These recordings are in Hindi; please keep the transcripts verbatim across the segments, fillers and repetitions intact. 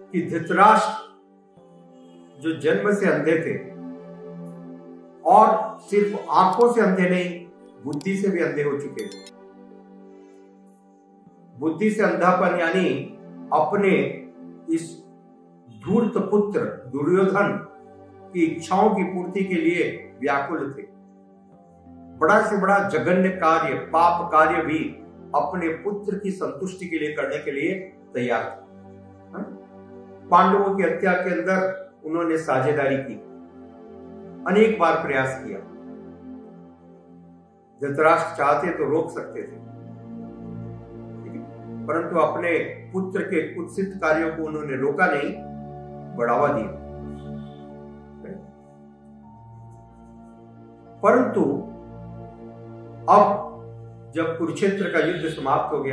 कि धृतराष्ट्र जो जन्म से अंधे थे और सिर्फ आंखों से अंधे नहीं, बुद्धि से भी अंधे हो चुके थे। बुद्धि से अंधापन यानी अपने इस धूर्त पुत्र दुर्योधन की इच्छाओं की पूर्ति के लिए व्याकुल थे। बड़ा से बड़ा जघन्य कार्य, पाप कार्य भी अपने पुत्र की संतुष्टि के लिए करने के लिए तैयार थे। पांडवों की हत्या के अंदर उन्होंने साझेदारी की, अनेक बार प्रयास किया। धृतराष्ट्र चाहते तो रोक सकते थे, परंतु अपने पुत्र के कुत्सित कार्यों को उन्होंने रोका नहीं, बढ़ावा दिया। परंतु अब जब कुरुक्षेत्र का युद्ध समाप्त हो गया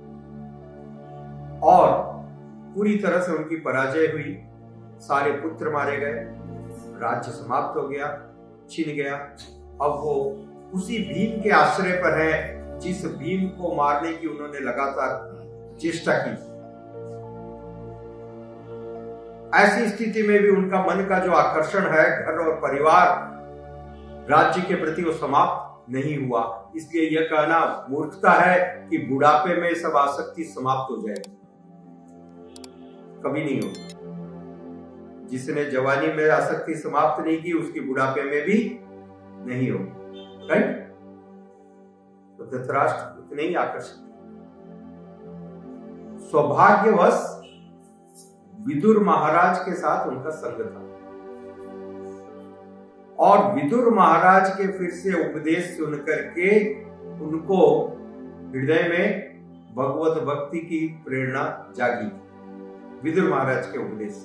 और पूरी तरह से उनकी पराजय हुई, सारे पुत्र मारे गए, राज्य समाप्त हो गया, छिन गया। अब वो उसी भीम के आश्रय पर है जिस भीम को मारने की उन्होंने लगातार चेष्टा की। ऐसी स्थिति में भी उनका मन का जो आकर्षण है घर और परिवार, राज्य के प्रति, वो समाप्त नहीं हुआ। इसलिए यह कहना मूर्खता है कि बुढ़ापे में सब आसक्ति समाप्त हो जाएगी। कभी नहीं होगी। जिसने जवानी में आसक्ति समाप्त नहीं की, उसकी बुढ़ापे में भी नहीं होगी। राइट? तो धृतराष्ट्र उतने ही आकर्षक। सौभाग्यवश विदुर महाराज के साथ उनका संग था और विदुर महाराज के फिर से उपदेश सुन करके उनको हृदय में भगवत भक्ति की प्रेरणा जागी। विदुर महाराज के उपदेश,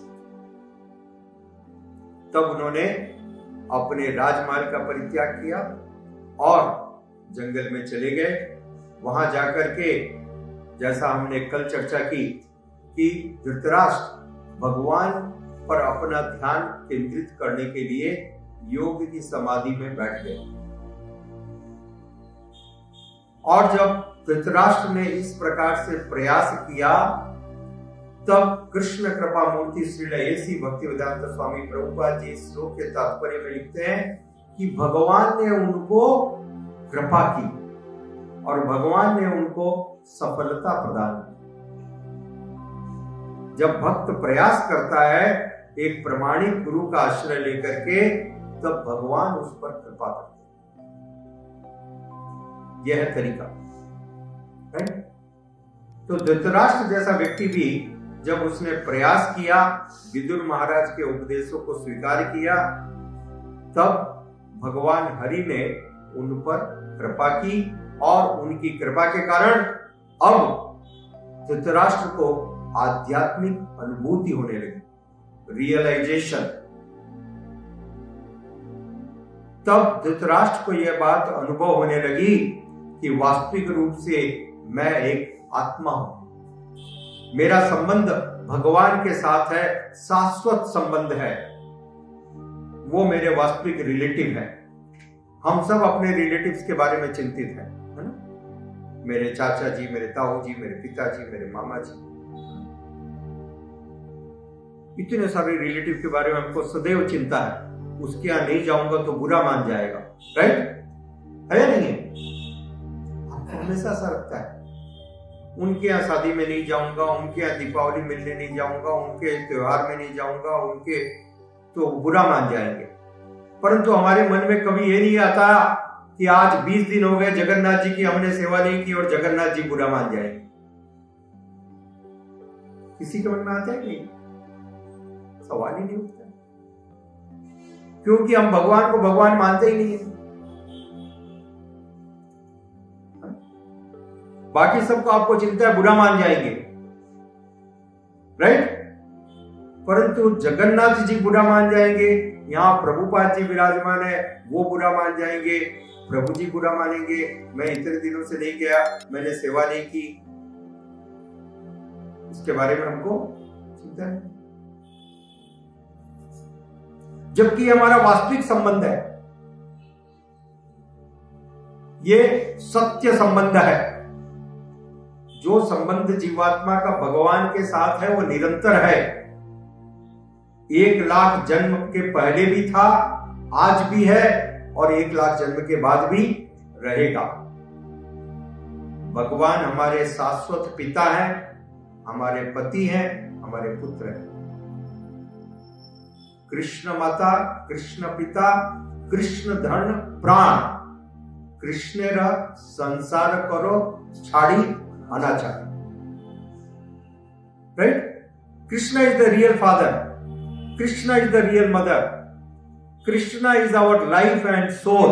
तब उन्होंने अपने राजमहल का परित्याग किया और जंगल में चले गए। वहां जाकर के, जैसा हमने कल चर्चा की, कि धृतराष्ट्र भगवान पर अपना ध्यान केंद्रित करने के लिए योग की समाधि में बैठ गए। और जब धृतराष्ट्र ने इस प्रकार से प्रयास किया, तब कृष्ण कृपा मूर्ति श्री ऐसी भक्तिवेदांत स्वामी प्रभुपाद जी इस श्लोक के तात्पर्य में लिखते हैं कि भगवान ने उनको कृपा की और भगवान ने उनको सफलता प्रदान की। जब भक्त प्रयास करता है एक प्रमाणिक गुरु का आश्रय लेकर के, तब भगवान उस पर कृपा करते हैं। यह है तरीका। तो धृतराष्ट्र जैसा व्यक्ति भी जब उसने प्रयास किया, विदुर महाराज के उपदेशों को स्वीकार किया, तब भगवान हरि ने उन पर कृपा की और उनकी कृपा के कारण अब धृतराष्ट्र को आध्यात्मिक अनुभूति होने लगी, रियलाइजेशन। तब धृतराष्ट्र को यह बात अनुभव होने लगी कि वास्तविक रूप से मैं एक आत्मा हूं, मेरा संबंध भगवान के साथ है, शाश्वत संबंध है, वो मेरे वास्तविक रिलेटिव है। हम सब अपने रिलेटिव्स के बारे में चिंतित हैं, है ना? मेरे चाचा जी, मेरे ताऊ जी, मेरे पिताजी, मेरे मामा जी, इतने सारे रिलेटिव के बारे में हमको सदैव चिंता है। उसके यहां नहीं जाऊंगा तो बुरा मान जाएगा। राइट? है या नहीं है? आपको हमेशा ऐसा लगता है, उनके यहाँ शादी में नहीं जाऊंगा, उनके यहाँ दीपावली मिलने नहीं जाऊंगा, उनके त्योहार में नहीं जाऊंगा, उनके तो बुरा मान जाएंगे। परंतु हमारे मन में कभी ये नहीं आता कि आज बीस दिन हो गए जगन्नाथ जी की हमने सेवा नहीं की और जगन्नाथ जी बुरा मान जाएंगे। किसी के मन में आता है नहीं? सवाल ही नहीं उठता, क्योंकि हम भगवान को भगवान मानते ही नहीं है। बाकी सबको आपको चिंता है, बुरा मान जाएंगे। राइट? परंतु जगन्नाथ जी बुरा मान जाएंगे, यहां प्रभुपाद जी विराजमान है, वो बुरा मान जाएंगे, प्रभु जी बुरा मानेंगे, मैं इतने दिनों से नहीं गया, मैंने सेवा नहीं की। इसके बारे में हमको चिंता है, जबकि हमारा वास्तविक संबंध है, ये सत्य संबंध है। जो संबंध जीवात्मा का भगवान के साथ है वो निरंतर है, एक लाख जन्म के पहले भी था, आज भी है और एक लाख जन्म के बाद भी रहेगा। भगवान हमारे शाश्वत पिता हैं, हमारे पति हैं, हमारे पुत्र हैं। कृष्ण माता, कृष्ण पिता, कृष्ण धन प्राण, कृष्ण संसार करो छाड़ी अनाचार। Right? Krishna is the real father, Krishna is the real mother, Krishna is our life and soul.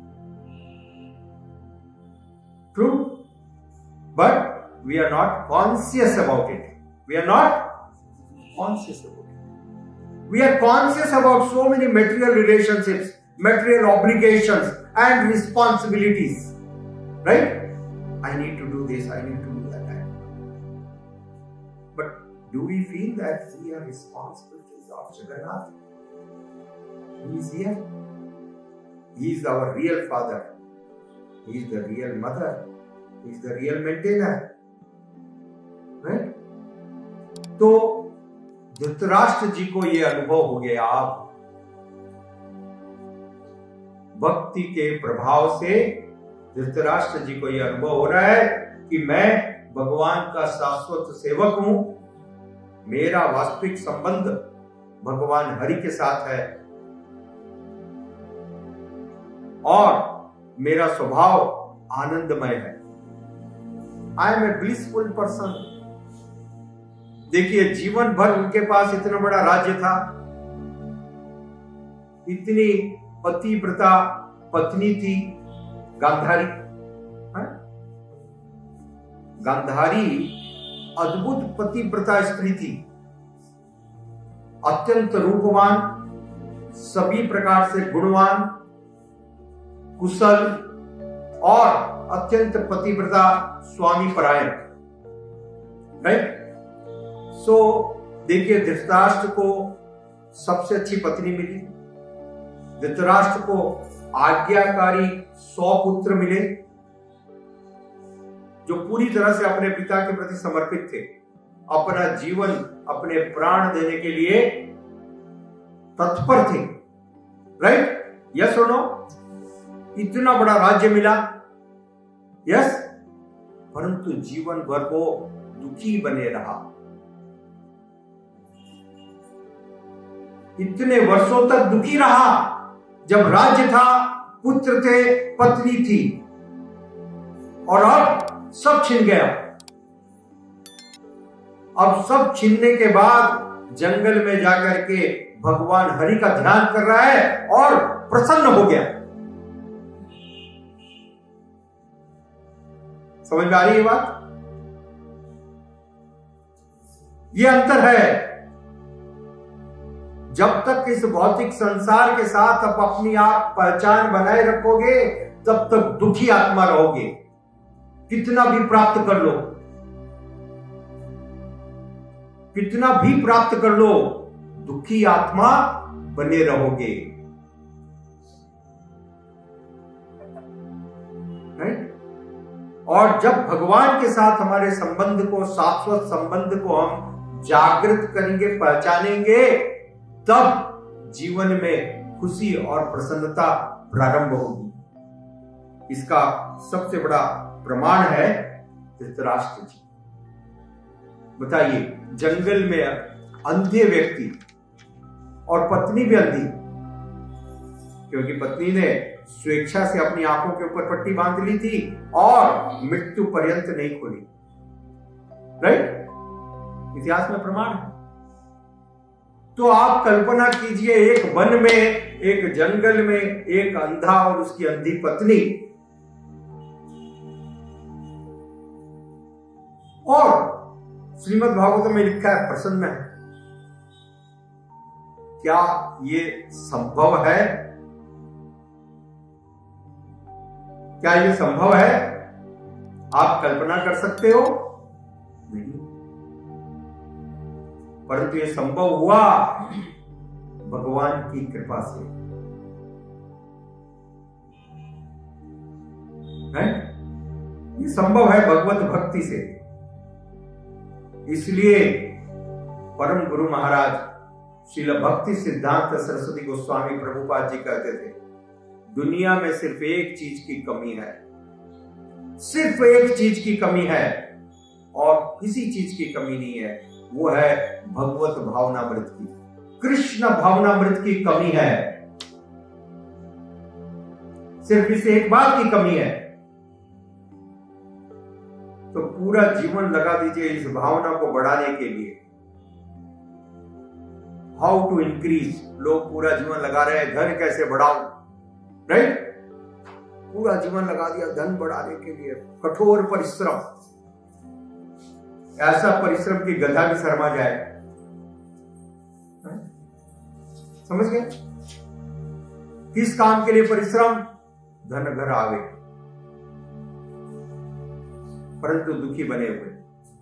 True? But we are not conscious about it. We are not conscious about it. We are conscious about so many material relationships, material obligations and responsibilities. Right? I need to do this, I need to do that. But do we feel that we are responsible to Lord Jagannath? He is here. He is our real father. He is the real mother. He is the real maintainer. Right? तो धृतराष्ट्र जी को यह अनुभव हो गया। आप भक्ति के प्रभाव से धृतराष्ट्र जी को यह अनुभव हो रहा है कि मैं भगवान का शाश्वत सेवक हूं, मेरा वास्तविक संबंध भगवान हरि के साथ है और मेरा स्वभाव आनंदमय है। I am a blissful person. देखिए, जीवन भर उनके पास इतना बड़ा राज्य था, इतनी पतिव्रता पत्नी थी गांधारी। है? गांधारी अद्भुत पतिव्रता स्त्री थी, अत्यंत रूपवान, सभी प्रकार से गुणवान, कुशल और अत्यंत पतिव्रता, स्वामी परायण। राइट? सो देखिए, धृतराष्ट्र को सबसे अच्छी पत्नी मिली, धृतराष्ट्र को आज्ञाकारी सौ पुत्र मिले जो पूरी तरह से अपने पिता के प्रति समर्पित थे, अपना जीवन, अपने प्राण देने के लिए तत्पर थे। राइट? यस और नो? इतना बड़ा राज्य मिला, यस, परंतु जीवन भर वो दुखी बने रहा। इतने वर्षों तक दुखी रहा, जब राज्य था, पुत्र थे, पत्नी थी, और अब सब छिन गया। अब सब छिनने के बाद जंगल में जाकर के भगवान हरि का ध्यान कर रहा है और प्रसन्न हो गया। समझ में आ रही है बात? ये अंतर है। जब तक इस भौतिक संसार के साथ आप अपनी आप पहचान बनाए रखोगे, तब तक दुखी आत्मा रहोगे, कितना भी प्राप्त कर लो, कितना भी प्राप्त कर लो, दुखी आत्मा बने रहोगे। राइट? और जब भगवान के साथ हमारे संबंध को, शाश्वत संबंध को हम जागृत करेंगे, पहचानेंगे, तब जीवन में खुशी और प्रसन्नता प्रारंभ होगी। इसका सबसे बड़ा प्रमाण है धृतराष्ट्र जी। बताइए, जंगल में अंधे व्यक्ति और पत्नी भी अंधी, क्योंकि पत्नी ने स्वेच्छा से अपनी आंखों के ऊपर पट्टी बांध ली थी और मृत्यु पर्यंत नहीं खोली। राइट? इतिहास में प्रमाण है। तो आप कल्पना कीजिए, एक वन में, एक जंगल में एक अंधा और उसकी अंधी पत्नी, और श्रीमद् भागवत में लिखा है प्रसन्न है। क्या ये संभव है? क्या ये संभव है? आप कल्पना कर सकते हो? नहीं, परंतु ये संभव हुआ भगवान की कृपा से। है? ये संभव है भगवत भक्ति से। इसलिए परम गुरु महाराज श्रील भक्ति सिद्धांत सरस्वती गोस्वामी प्रभुपाद जी कहते थे, दुनिया में सिर्फ एक चीज की कमी है, सिर्फ एक चीज की कमी है और किसी चीज की कमी नहीं है, वो है भगवत भावनामृत की, कृष्ण भावनामृत की कमी है। सिर्फ इस एक बात की कमी है। तो पूरा जीवन लगा दीजिए इस भावना को बढ़ाने के लिए। हाउ टू इंक्रीज, लोग पूरा जीवन लगा रहे हैं धन कैसे बढ़ाऊं, राइट? पूरा जीवन लगा दिया धन बढ़ाने के लिए, कठोर परिश्रम, ऐसा परिश्रम की गधा भी शर्मा जाए। समझ गए? किस काम के लिए परिश्रम? धन घर आवे, परंतु दुखी बने हुए।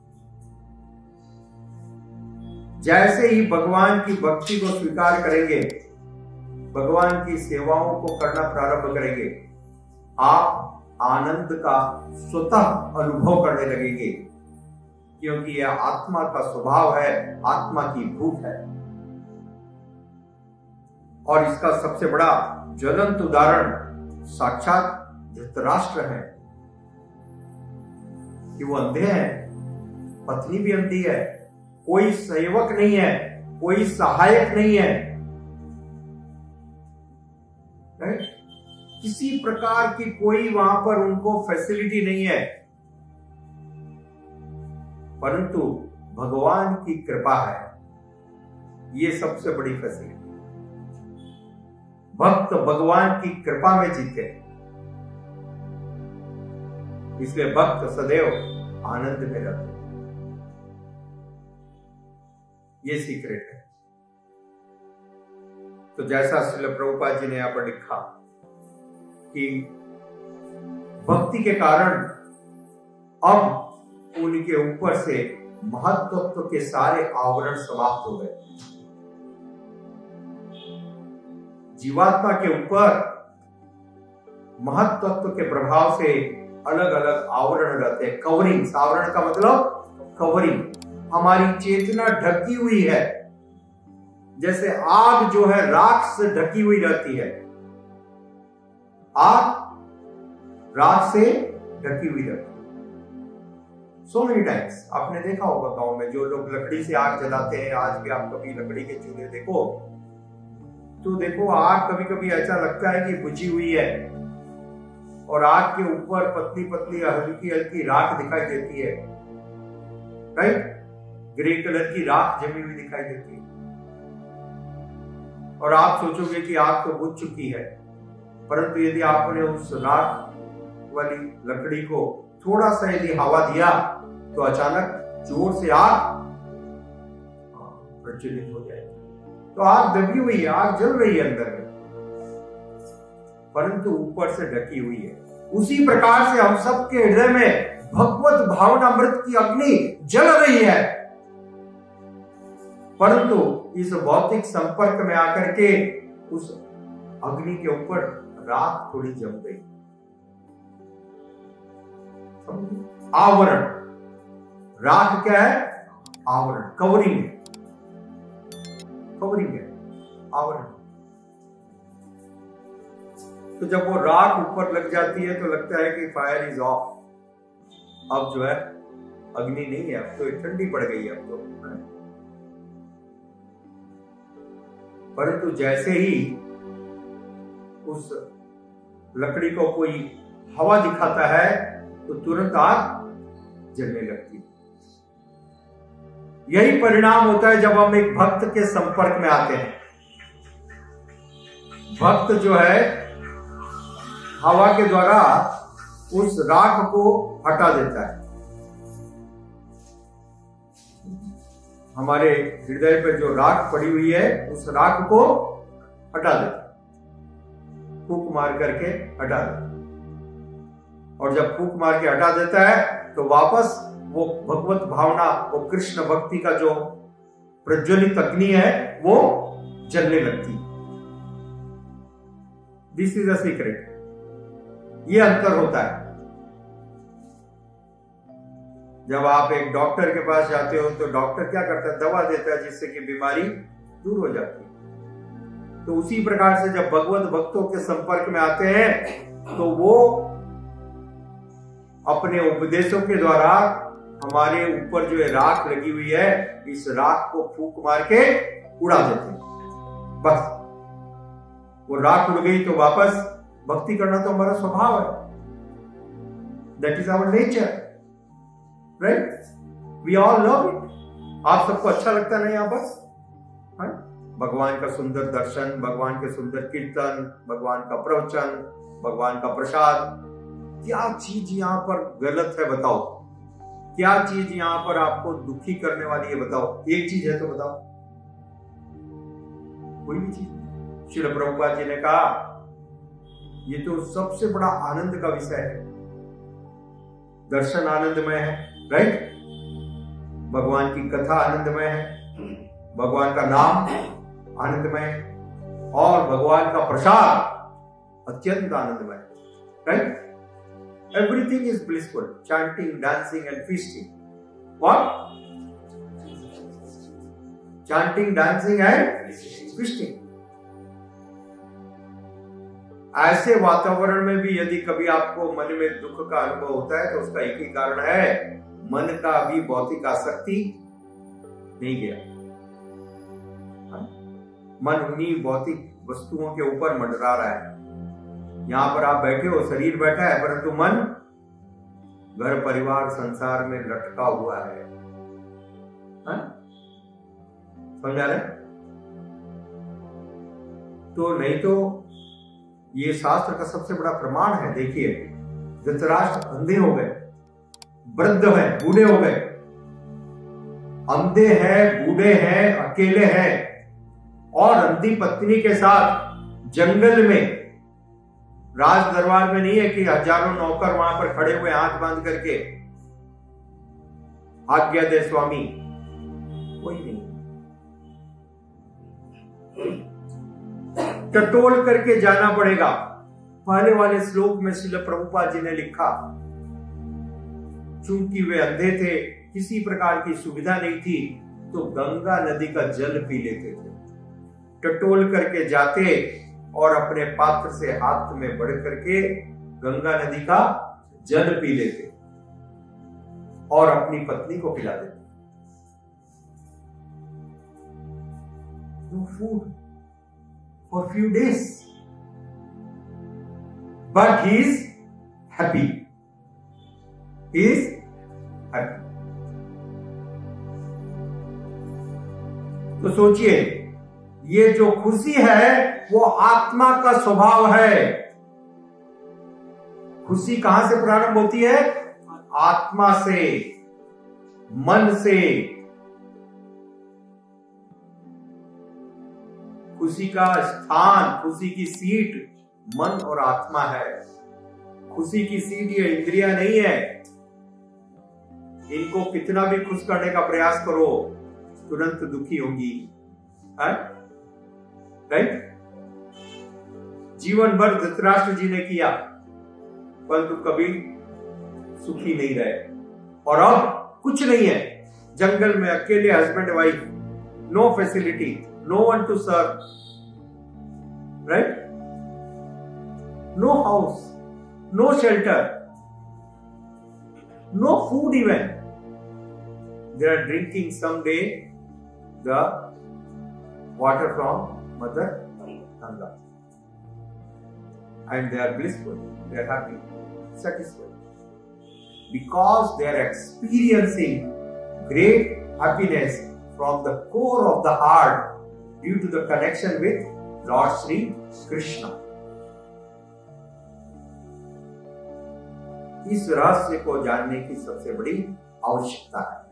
जैसे ही भगवान की भक्ति को स्वीकार करेंगे, भगवान की सेवाओं को करना प्रारंभ करेंगे, आप आनंद का स्वतः अनुभव करने लगेंगे, क्योंकि यह आत्मा का स्वभाव है, आत्मा की भूख है। और इसका सबसे बड़ा ज्वलंत उदाहरण साक्षात धृतराष्ट्र है कि वो अंधे हैं, पत्नी भी अंधी है, कोई सेवक नहीं है, कोई सहायक नहीं है, राइट? किसी प्रकार की कोई वहां पर उनको फैसिलिटी नहीं है, परंतु भगवान की कृपा है, ये सबसे बड़ी फैसिलिटी। भक्त भगवान की कृपा में जीते, इसलिए भक्त सदैव आनंद में रहते, ये सीक्रेट है। तो जैसा श्रील प्रभुपाद जी ने यहां पर लिखा कि भक्ति के कारण अब उनके ऊपर से महत्त्व के सारे आवरण समाप्त हो गए। जीवात्मा के ऊपर महत्त्व के प्रभाव से अलग अलग आवरण रहते हैं, कवरिंग। आवरण का मतलब कवरिंग। हमारी चेतना ढकी हुई है, जैसे आग जो है राख से ढकी हुई रहती है, आग राख से ढकी हुई रहती है। सो मेनी टाइम्स आपने देखा होगा गांव में जो लोग लकड़ी से आग जलाते हैं, आज भी आप कभी लकड़ी के चूल्हे देखो तो देखो आग कभी कभी ऐसा लगता है कि बुझी हुई है और आग के ऊपर पतली पतली हल्की हल्की राख दिखाई देती है, राइट? ग्रे कलर की राख जमी हुई दिखाई देती है और आप सोचोगे कि आग तो बुझ चुकी है, परंतु यदि आपने उस राख वाली लकड़ी को थोड़ा सा यदि हवा दिया तो अचानक जोर से आग प्रज्वलित हो जाएगी। तो आग दबी हुई है, आग जल रही है अंदर में, परंतु ऊपर से ढकी हुई है। उसी प्रकार से हम सबके हृदय में भगवत भावनामृत की अग्नि जल रही है, परंतु इस भौतिक संपर्क में आकर के उस अग्नि के ऊपर राख थोड़ी जम गई। आवरण, राख क्या है? आवरण, कवरिंग है, कवरिंग है, आवरण। तो जब वो राख ऊपर लग जाती है तो लगता है कि फायर इज ऑफ, अब जो है अग्नि नहीं है, अब तो ठंडी पड़ गई है अब तो। परंतु जैसे ही उस लकड़ी को कोई हवा दिखाता है तो तुरंत आग जलने लगती है। यही परिणाम होता है जब हम एक भक्त के संपर्क में आते हैं। भक्त जो है हवा के द्वारा उस राख को हटा देता है। हमारे हृदय पर जो राख पड़ी हुई है उस राख को हटा देता है, फूंक मार करके हटा देता है। और जब फूंक मार के हटा देता है तो वापस वो भगवत भावना, वो कृष्ण भक्ति का जो प्रज्वलित अग्नि है वो जलने लगती है। This is a secret. ये अंतर होता है। जब आप एक डॉक्टर के पास जाते हो तो डॉक्टर क्या करता है? दवा देता है जिससे कि बीमारी दूर हो जाती है। तो उसी प्रकार से जब भगवत भक्तों के संपर्क में आते हैं तो वो अपने उपदेशों के द्वारा हमारे ऊपर जो है राख लगी हुई है, इस राख को फूंक मार के उड़ा देते हैं। बस वो राख उड़ गई तो वापस भक्ति करना तो हमारा स्वभाव है। That is our nature, right? We all love it. आप सबको अच्छा लगता नहीं यहाँ पर? है? भगवान का सुंदर दर्शन, भगवान के सुंदर कीर्तन, भगवान का प्रवचन, भगवान का प्रसाद। क्या चीज यहाँ पर गलत है बताओ? क्या चीज यहाँ पर आपको दुखी करने वाली है बताओ? एक चीज है तो बताओ, कोई भी चीज। श्रील प्रभुपाद जी ने कहा ये तो सबसे बड़ा आनंद का विषय है। दर्शन आनंदमय है, राइट? भगवान की कथा आनंदमय है, भगवान का नाम आनंदमय है, और भगवान का प्रसाद अत्यंत आनंदमय है, right? Everything is blissful. Chanting, dancing and feasting. What? Chanting, dancing and feasting. ऐसे वातावरण में भी यदि कभी आपको मन में दुख का अनुभव होता है तो उसका एक ही कारण है, मन का अभी भौतिक आसक्ति नहीं गया। मन उन्हीं भौतिक वस्तुओं के ऊपर मंडरा रहा है। यहां पर आप बैठे हो, शरीर बैठा है, परंतु मन घर परिवार संसार में लटका हुआ है। समझ आ रहे? तो नहीं तो ये शास्त्र का सबसे बड़ा प्रमाण है। देखिए, धृतराष्ट्र अंधे हो गए, वृद्ध हैं, बूढ़े हो गए, अंधे हैं, बूढ़े हैं, अकेले हैं, और अंधी पत्नी के साथ जंगल में, राज दरबार में नहीं है कि हजारों नौकर वहां पर खड़े हुए हाथ बांध करके आज्ञा दे स्वामी, कोई नहीं। टटोल करके जाना पड़ेगा। पहले वाले श्लोक में श्रील प्रभुपाद जी ने लिखा, चूंकि वे अंधे थे, किसी प्रकार की सुविधा नहीं थी, तो गंगा नदी का जल पी लेते थे। टटोल करके जाते और अपने पात्र से हाथ में बढ़ करके गंगा नदी का जल पी लेते और अपनी पत्नी को पिला देते। No food for few days, but he is happy. He is happy. तो सोचिए, ये जो खुशी है वो आत्मा का स्वभाव है। खुशी कहां से प्रारंभ होती है? आत्मा से, मन से। खुशी का स्थान, खुशी की सीट मन और आत्मा है। खुशी की सीट ये इंद्रियां नहीं है। इनको कितना भी खुश करने का प्रयास करो, तुरंत दुखी होंगी, राइट? जीवन भर धृतराष्ट्र जी ने किया, परंतु कभी सुखी नहीं रहे। और अब कुछ नहीं है, जंगल में अकेले husband wife, no facility, no one to serve, right? No house, no shelter, no food even. They are drinking someday the water from Mother Ganga, and they are blissful, they are happy, satisfied, because they are experiencing great happiness from the core of the heart due to the connection with Lord Sri Krishna. इस रहस्य को जानने की सबसे बड़ी आवश्यकता है।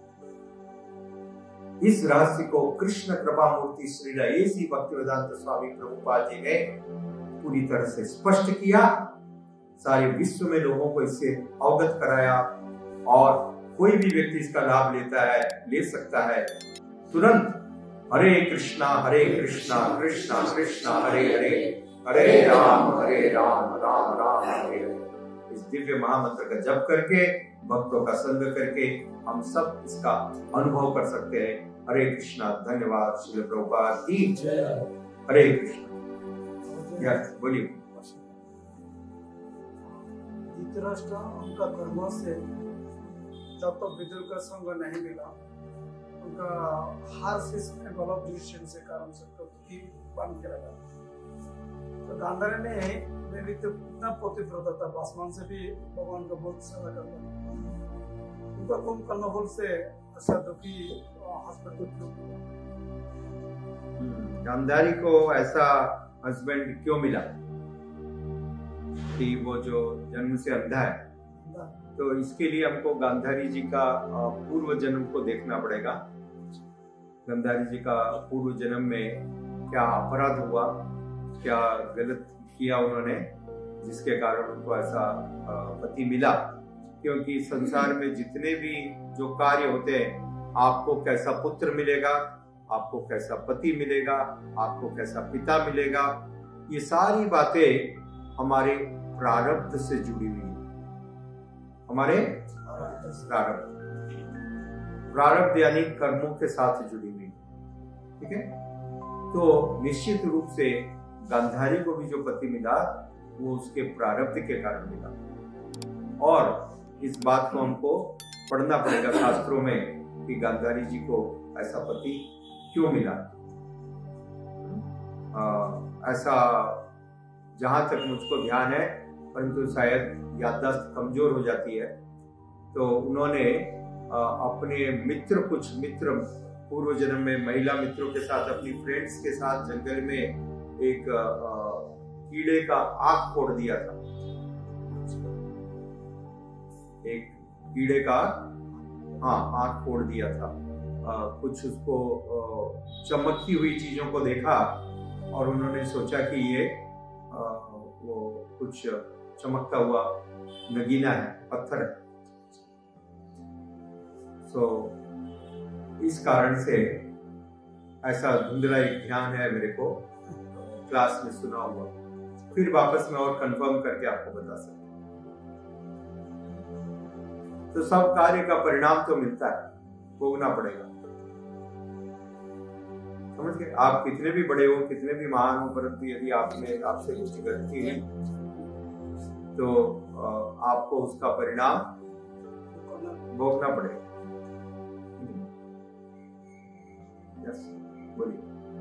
इस रहस्य को कृष्ण कृपा मूर्ति श्री ऐसी भक्तिवेदांत स्वामी प्रभुपाद जी ने पूरी तरह से स्पष्ट किया, सारे विश्व में लोगों को इससे अवगत कराया, और कोई भी व्यक्ति इसका लाभ लेता है, ले सकता है तुरंत। हरे कृष्णा हरे कृष्णा कृष्णा कृष्णा हरे हरे, हरे राम हरे राम राम राम हरे हरे। इस दिव्य महामंत्र का जप करके, भक्तों का संग करके हम सब इसका अनुभव कर सकते हैं। हरे कृष्णा। धन्यवाद। श्रील प्रभुपाद की हरे कृष्णा। यस, बोलिए। धृतराष्ट्र उनका कर्म से जब तक विदुर का संग नहीं मिला, उनका हार से गलत डिसीजन से कारण से तो दुखी बन के लगा। तो गांधारी ने मेरी तो इतना पतिव्रता था, आसमान से भी भगवान का बहुत सेवा करता। उनका कुंभ कर्णफल से ऐसा दुखी हस्बैंड को क्यों मिला? गांधारी को ऐसा हस्बैंड क्यों मिला कि वो जो जन्म से अंधा है? तो इसके लिए हमको गांधारी जी का पूर्व जन्म को देखना पड़ेगा। गांधारी जी का पूर्व जन्म में क्या अपराध हुआ, क्या गलत किया उन्होंने, जिसके कारण उनको ऐसा पति मिला। क्योंकि संसार में जितने भी जो कार्य होते हैं, आपको कैसा पुत्र मिलेगा, आपको कैसा पति मिलेगा, आपको कैसा पिता मिलेगा, ये सारी बातें हमारे प्रारब्ध से जुड़ी हुई है। हमारे प्रारब्ध प्रारब्ध यानी कर्मों के साथ जुड़ी हुई, ठीक है। तो निश्चित रूप से गांधारी को भी जो पति मिला वो उसके प्रारब्ध के कारण मिला। और इस बात को हमको पढ़ना पड़ेगा शास्त्रों में कि गांधारी जी को ऐसा पति क्यों मिला। आ, ऐसा जहां तक मुझको ध्यान है, परंतु शायद याददाश्त कमजोर हो जाती है, तो उन्होंने अपने मित्र, कुछ मित्र पूर्व जन्म में महिला मित्रों के साथ, अपनी फ्रेंड्स के साथ जंगल में एक कीड़े का आँख फोड़ दिया था। एक कीड़े का हाँ आँख फोड़ दिया था। आ, कुछ उसको आ, चमकती हुई चीजों को देखा और उन्होंने सोचा कि ये आ, वो कुछ चमकता हुआ नगीना है, पत्थर है। सो इस कारण से ऐसा धुंधला एक ध्यान है मेरे को, क्लास में सुना हुआ, फिर वापस में और कंफर्म करके आपको बता सकता। तो सब कार्य का परिणाम तो मिलता है, भोगना पड़ेगा। समझ गए? आप कितने भी बड़े हो, कितने भी महान हो, परंतु यदि आपने आपसे कुछ गलती है तो आपको उसका परिणाम भोगना पड़ेगा। यस, बोलिए।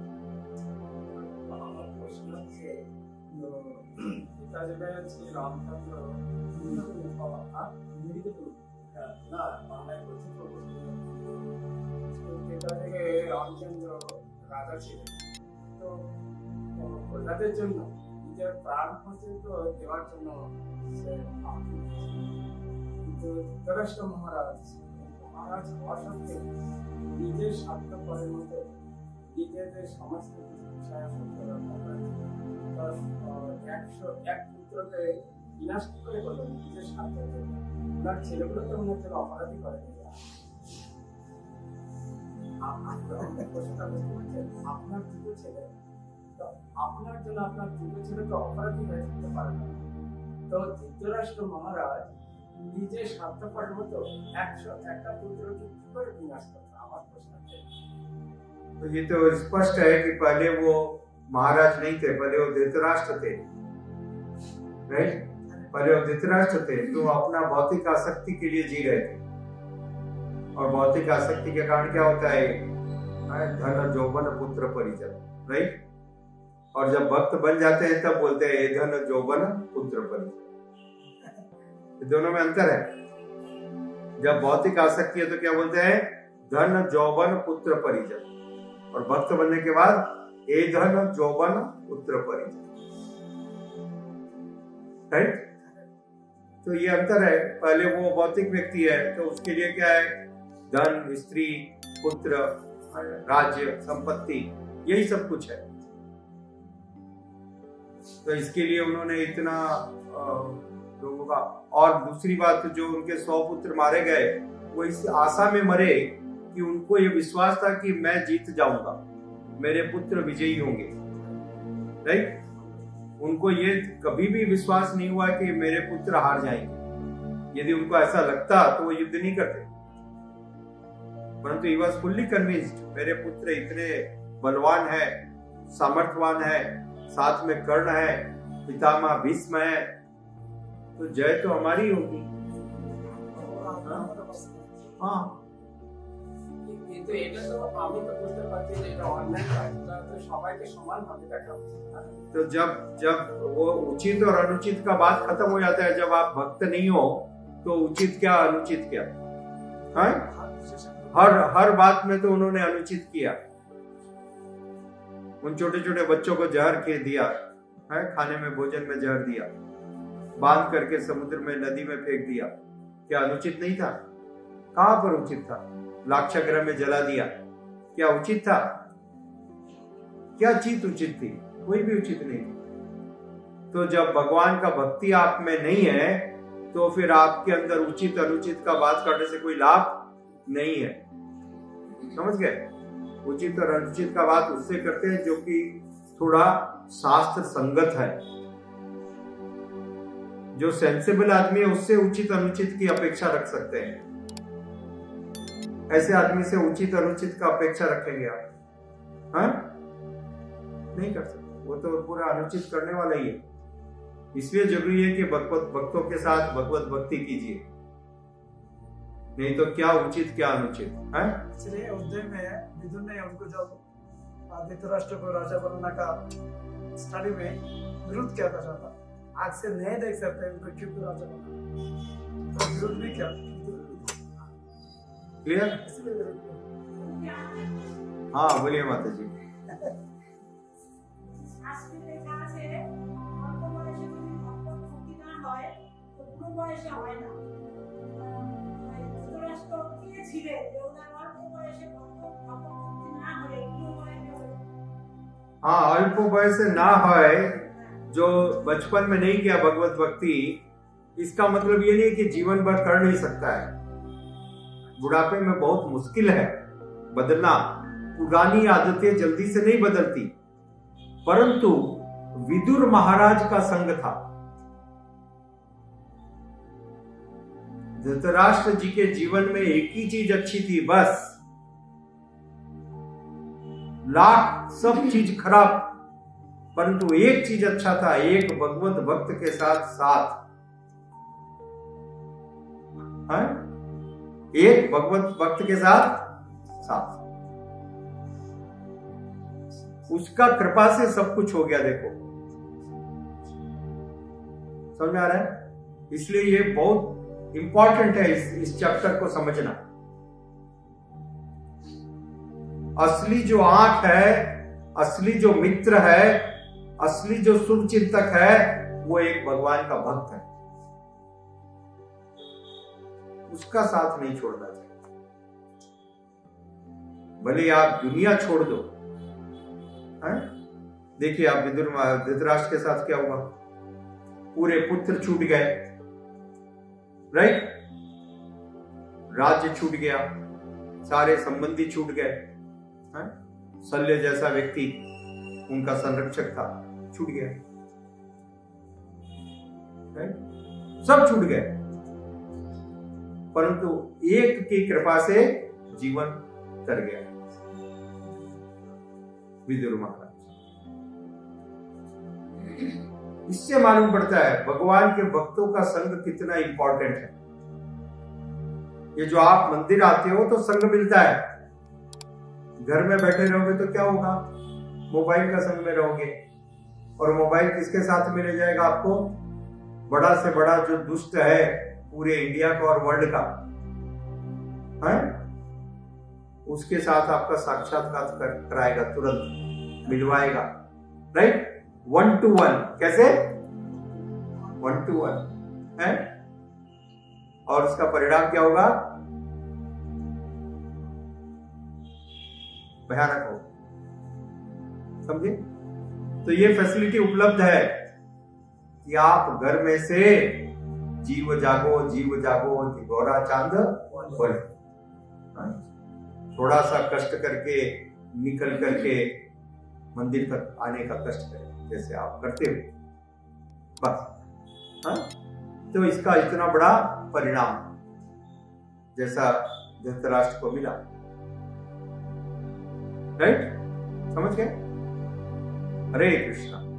श्री रामचंद्र রামচন্দ্র রাজা ছিলেন, তো প্রজাদের জন্য নিজের প্রাণ পর্যন্ত দেওয়ার জন্য কিন্তু ধৃতরাষ্ট্র মহারাজ মহারাজ হওয়া সত্ত্বেও নিজের স্বার্থপরের মতো নিজেদের সমস্ত বিষয় একশো এক পুত্রকে বিনাশ করে করলো নিজের স্বার্থের জন্য। ওনার ছেলেগুলো তো ওনার জন্য অপরাধী করে আপনার দুটো ছেলে, তো আপনার জন্য আপনার দুটো ছেলে তো অপরাধী হয়ে থাকতে পারে না, তো ধৃতরাষ্ট্র মহারাজ নিজের স্বার্থপরের মতো একশো একটা পুত্রকে কি করে বিনাশ করতো? আমার প্রশ্ন। तो ये तो स्पष्ट है कि पहले वो महाराज नहीं थे, पहले वो धृतराष्ट्र थे, राइट? पहले वो धृतराष्ट्र थे, तो अपना भौतिक आसक्ति के लिए जी रहे थे। और भौतिक आसक्ति के कारण क्या होता है? धन जौवन पुत्र परिजन, राइट? और जब भक्त बन जाते हैं तब बोलते हैं धन जौवन पुत्र परिजन। दोनों में अंतर है। जब भौतिक आसक्ति है तो क्या बोलते हैं? धन जौवन पुत्र परिजन। और भक्त बनने के बाद ए धन जौवन पुत्र परिजन, राइट? तो ये अंतर है। पहले वो भौतिक व्यक्ति है तो उसके लिए क्या है? धन, स्त्री, पुत्र, राज्य, संपत्ति, यही सब कुछ है। तो इसके लिए उन्होंने इतना लोगों का। और दूसरी बात, जो उनके सौ पुत्र मारे गए वो इस आशा में मरे कि उनको ये विश्वास था कि मैं जीत जाऊंगा, मेरे पुत्र विजयी होंगे, राइट? उनको ये कभी भी विश्वास नहीं हुआ कि मेरे पुत्र हार जाएंगे। यदि उनको ऐसा लगता तो वो युद्ध नहीं करते। परंतु ही वॉज फुल्ली कन्विंस्ड, मेरे पुत्र इतने बलवान है, सामर्थ्यवान है, साथ में कर्ण है, पितामह भीष्म है, तो जय तो हमारी होगी। हाँ, কিন্তু এটা তো আমি তো বুঝতে পারছি যে এটা অন্যায় কাজ, তো সবাইকে সমানভাবে দেখা উচিত। तो जब जब वो उचित और अनुचित का बात खत्म हो जाता है, जब आप भक्त नहीं हो तो उचित क्या अनुचित क्या, है? हर हर बात में तो उन्होंने अनुचित किया। उन छोटे छोटे बच्चों को जहर के दिया है, खाने में भोजन में जहर दिया, बांध करके समुद्र में नदी में फेंक दिया, क्या अनुचित नहीं था? कहां पर उचित था? लाक्षागृह में जला दिया, क्या उचित था? क्या चीज उचित थी? कोई भी उचित नहीं थी। तो जब भगवान का भक्ति आप में नहीं है तो फिर आपके अंदर उचित अनुचित का बात करने से कोई लाभ नहीं है। समझ गए? उचित और अनुचित का बात उससे करते हैं जो कि थोड़ा शास्त्र संगत है। जो सेंसिबल आदमी है उससे उचित अनुचित की अपेक्षा रख सकते हैं। ऐसे आदमी से उचित अनुचित का अपेक्षा रखेंगे आप? हाँ? नहीं कर सकते, वो तो पूरा अनुचित करने वाला ही है। इसलिए जरूरी है कि भगवत भक्तों के साथ भगवत भक्ति कीजिए, नहीं तो क्या उचित क्या अनुचित है। इसलिए उदय में विदुर ने उनको जब धृतराष्ट्र को राजा बनाने का स्टडी में विरोध किया था, चाहता आज से नहीं देख सकते उनको क्यों राजा बना, तो विरोध भी किया। क्लियर? हाँ बोलिए माता जी। हाँ, अल्प वयस से ना होए, जो बचपन में नहीं किया भगवत भक्ति, इसका मतलब ये नहीं कि जीवन भर कर नहीं सकता है। बुढ़ापे में बहुत मुश्किल है बदलना, पुरानी आदतें जल्दी से नहीं बदलती। परंतु विदुर महाराज का संग था। धृतराष्ट्र जी के जीवन में एक ही चीज अच्छी थी, बस। लाख सब चीज खराब, परंतु एक चीज अच्छा था, एक भगवत भक्त के साथ साथ है? एक भगवत भक्त के साथ साथ उसका कृपा से सब कुछ हो गया। देखो समझ में आ रहा है? इसलिए ये बहुत इंपॉर्टेंट है इस, इस चैप्टर को समझना। असली जो आंख है, असली जो मित्र है, असली जो शुभ चिंतक है, वो एक भगवान का भक्त है। उसका साथ नहीं छोड़ना चाहिए। भले आप दुनिया छोड़ दो, है? देखिए आप विदुर धृतराष्ट्र के साथ क्या हुआ, पूरे पुत्र छूट गए, राइट? राज्य छूट गया, सारे संबंधी छूट गए, है? शल्य जैसा व्यक्ति उनका संरक्षक था, छूट गया, राइट? सब छूट गए, परंतु एक की कृपा से जीवन तर गया, विदुर महाराज। इससे मालूम पड़ता है भगवान के भक्तों का संग कितना इंपॉर्टेंट है। ये जो आप मंदिर आते हो तो संग मिलता है, घर में बैठे रहोगे तो क्या होगा? मोबाइल का संग में रहोगे, और मोबाइल किसके साथ मिल जाएगा आपको? बड़ा से बड़ा जो दुष्ट है पूरे इंडिया का और वर्ल्ड का, है? उसके साथ आपका साक्षात्कार कराएगा, तुरंत मिलवाएगा, राइट? One two one. कैसे? वन टू वन है। और उसका परिणाम क्या होगा? भयानक हो। समझे? तो ये फैसिलिटी उपलब्ध है कि आप घर में से जीव जागो जीव जागो गौरा चांद बोले, थोड़ा सा कष्ट करके निकल करके मंदिर तक आने का कष्ट करें, जैसे आप करते हो, बस। हाँ? तो इसका इतना बड़ा परिणाम जैसा धृतराष्ट्र को मिला, राइट, समझ गए? हरे कृष्णा।